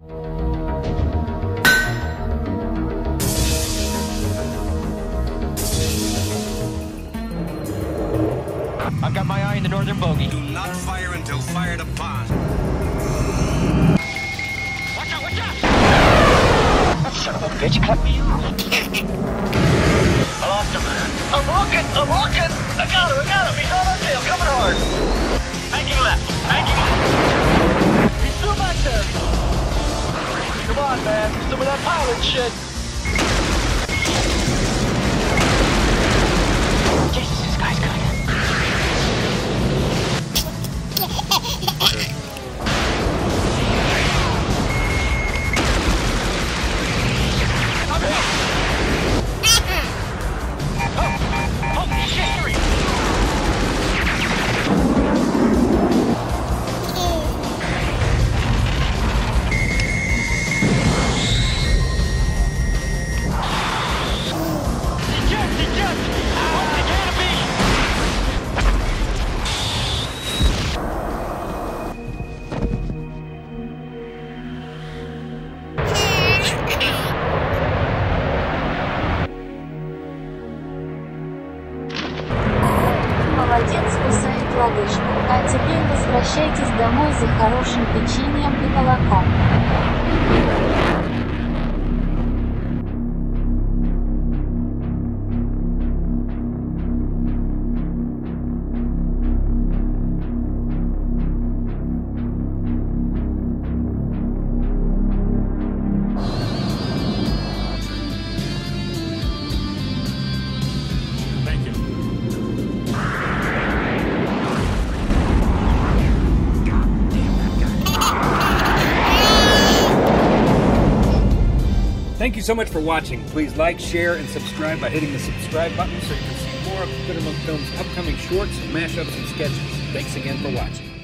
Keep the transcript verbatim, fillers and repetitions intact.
I've got my eye in the northern bogey. Do not fire until fired upon. Watch out, watch out! That son of a bitch cut me off. I lost him. I'm looking, I'm looking! I got him, I got him! He's on our tail, coming hard! Making left, making left! He's still back there! Come on, man, some of that pilot shit! Jesus, this guy's good. Молодец, кусает лодыжку. А теперь возвращайтесь домой за хорошим печеньем и молоком. Thank you so much for watching. Please like, share, and subscribe by hitting the subscribe button so you can see more of Good Films' upcoming shorts, mashups, and sketches. Thanks again for watching.